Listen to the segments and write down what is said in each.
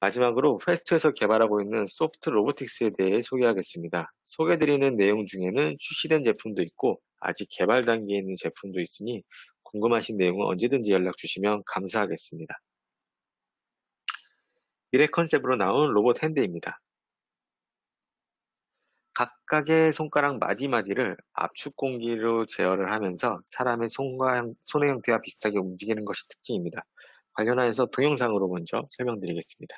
마지막으로 퀘스트에서 개발하고 있는 소프트 로보틱스에 대해 소개하겠습니다. 소개드리는 내용 중에는 출시된 제품도 있고 아직 개발 단계에 있는 제품도 있으니 궁금하신 내용은 언제든지 연락 주시면 감사하겠습니다. 미래 컨셉으로 나온 로봇 핸드입니다. 각각의 손가락 마디마디를 압축 공기로 제어를 하면서 사람의 손의 형태와 비슷하게 움직이는 것이 특징입니다. 관련하여서 동영상으로 먼저 설명드리겠습니다.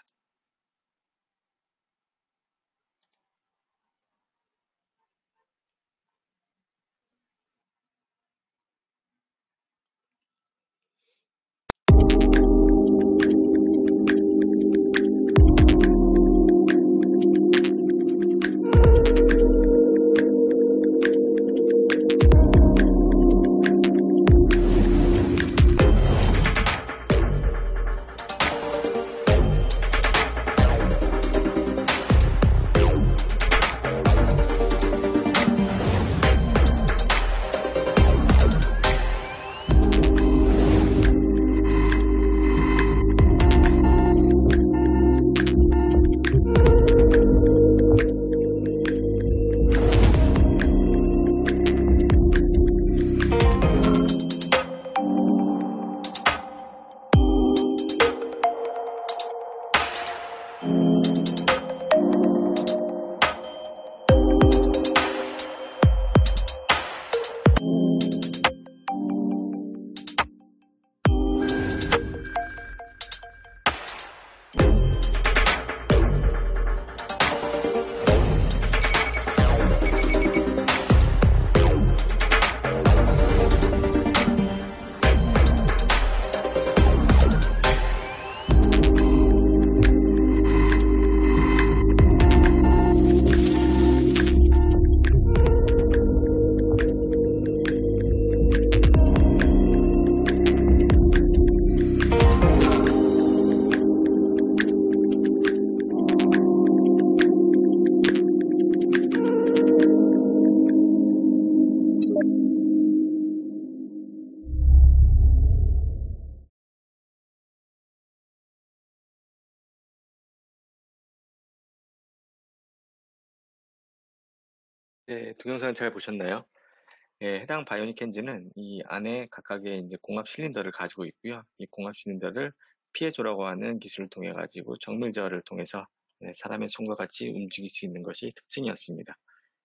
네, 동영상 잘 보셨나요? 예, 해당 바이오닉 핸즈는 이 안에 각각의 이제 공합 실린더를 가지고 있고요. 이 공합 실린더를 피해조라고 하는 기술을 통해 가지고 정밀 제어를 통해서 사람의 손과 같이 움직일 수 있는 것이 특징이었습니다.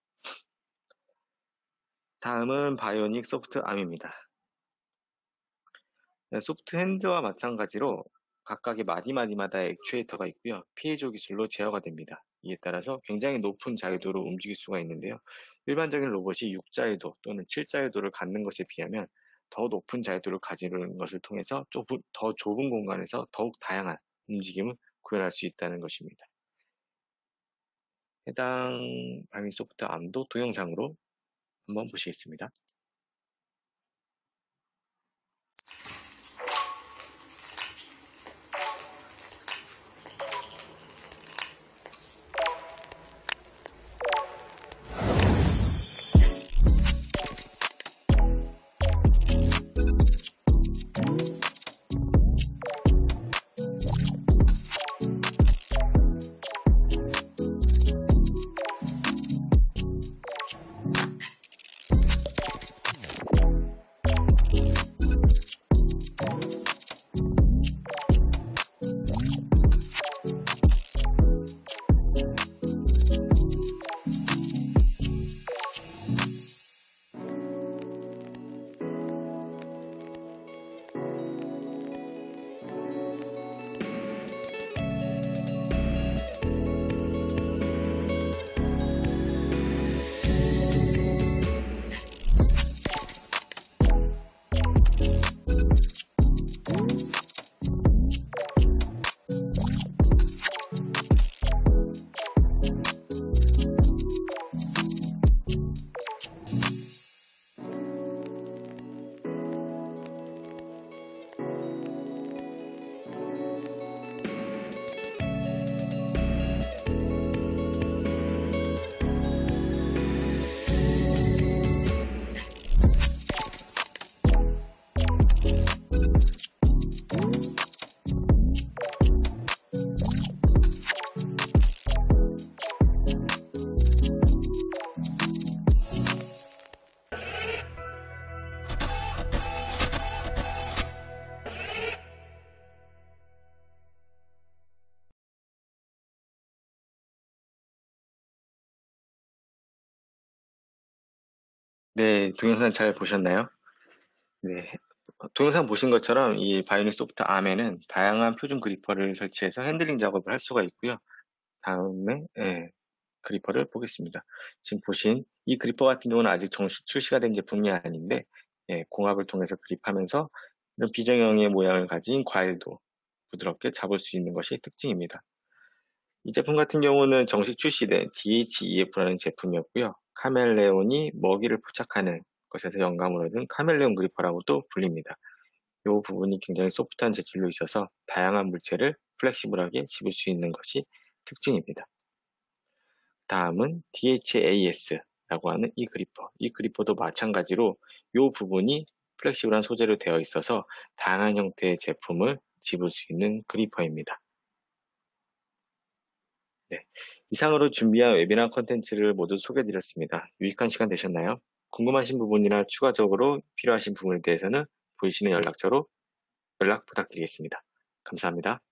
다음은 바이오닉 소프트 암입니다. 소프트 핸드와 마찬가지로 각각의 마디마디마다 액추에이터가 있고요. 피해조 기술로 제어가 됩니다. 이에 따라서 굉장히 높은 자유도로 움직일 수가 있는데요. 일반적인 로봇이 6자유도 또는 7자유도를 갖는 것에 비하면 더 높은 자유도를 가지는 것을 통해서 더 좁은 공간에서 더욱 다양한 움직임을 구현할 수 있다는 것입니다. 해당 바이오닉 소프트 암도 동영상으로 한번 보시겠습니다. 네, 동영상 잘 보셨나요? 네. 동영상 보신 것처럼 이 바이오닉 소프트 암에는 다양한 표준 그리퍼를 설치해서 핸들링 작업을 할 수가 있고요. 다음에 그리퍼를 보겠습니다. 지금 보신 이 그리퍼 같은 경우는 아직 정식 출시가 된 제품이 아닌데 공합을 통해서 그립하면서 이런 비정형의 모양을 가진 과일도 부드럽게 잡을 수 있는 것이 특징입니다. 이 제품 같은 경우는 정식 출시된 DHEF라는 제품이었고요. 카멜레온이 먹이를 포착하는 것에서 영감을 얻은 카멜레온 그리퍼라고도 불립니다. 이 부분이 굉장히 소프트한 재질로 있어서 다양한 물체를 플렉시블하게 집을 수 있는 것이 특징입니다. 다음은 DHAS라고 하는 이 그리퍼. 이 그리퍼도 마찬가지로 이 부분이 플렉시블한 소재로 되어 있어서 다양한 형태의 제품을 집을 수 있는 그리퍼입니다. 네. 이상으로 준비한 웨비나 컨텐츠를 모두 소개해드렸습니다. 유익한 시간 되셨나요? 궁금하신 부분이나 추가적으로 필요하신 부분에 대해서는 보이시는 연락처로 연락 부탁드리겠습니다. 감사합니다.